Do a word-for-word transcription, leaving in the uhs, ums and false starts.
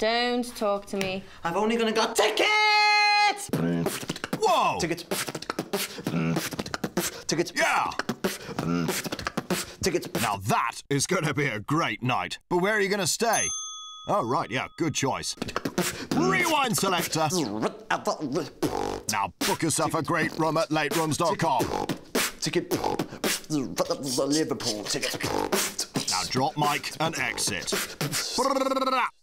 Don't talk to me. I've only gonna got tickets! Whoa! Tickets. Tickets. Yeah! Tickets. Now that is going to be a great night. But where are you going to stay? Oh, right, yeah, good choice. Rewind selector. Now book yourself a great room at late rooms dot com. Ticket. Liverpool ticket. Now drop mic and exit.